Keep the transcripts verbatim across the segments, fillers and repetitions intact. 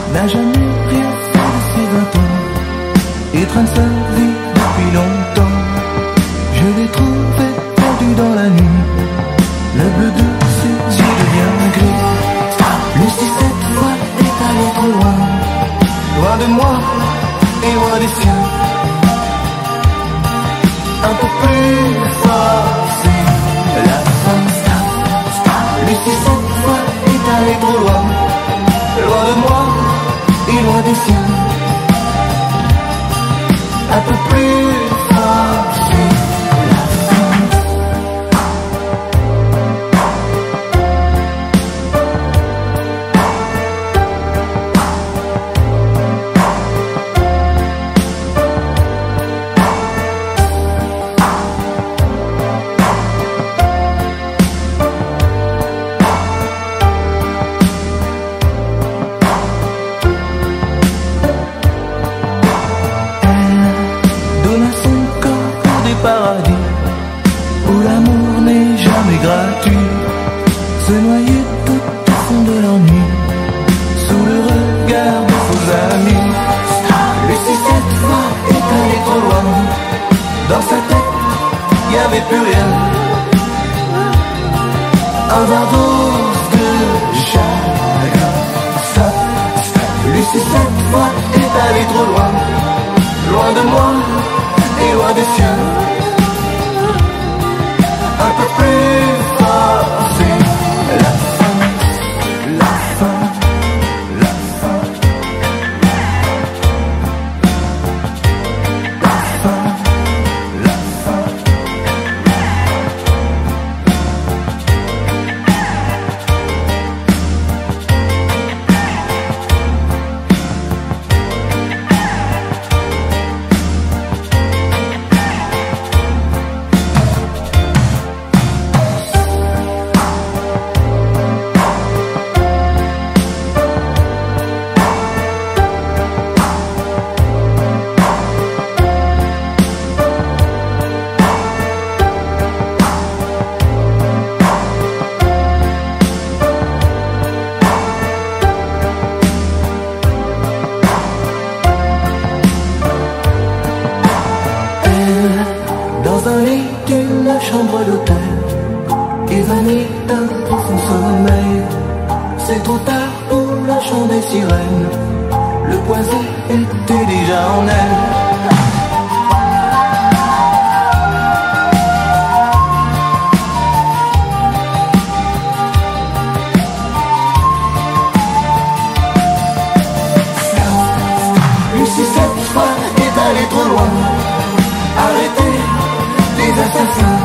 n'a jamais rien fait de ses vingt ans et traîne sa vie depuis longtemps. Je l'ai trouvé perdu dans la nuit, le bleu de ses yeux devient gris. Lucie cette fois est allée trop loin, loin de moi et loin des siens. Un peu plus fort, c'est la fin. Lucie cette fois est allée trop loin, loin de moi et loin des siens. Un peu plus fort, c'est la fin. Paradis où l'amour n'est jamais gratuit, se noyer tout au fond de l'ennui, sous le regard de vos amis. Lucie cette fois est allée trop loin, dans sa tête y avait plus rien. Un verre d'eau de chagrin. Stop, stop. Lucie cette fois est allée trop loin, loin de moi et loin des siens. Un peu plus fort, c'est la fin, la fin, la fin, la fin, la fin. Dans un lit d'une chambre d'hôtel, évanouie d'un profond sommeil. C'est trop tard pour le chant des sirènes, le poison était déjà en elle. Lucie cette fois est allée trop loin, arrêtez les assassins.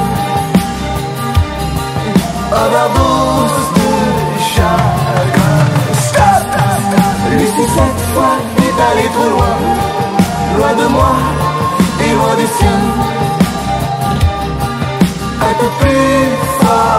Overdose de chagrin. Stop. Lucie cette fois est allée trop loin, loin de moi et loin des siens. Un peu plus fort.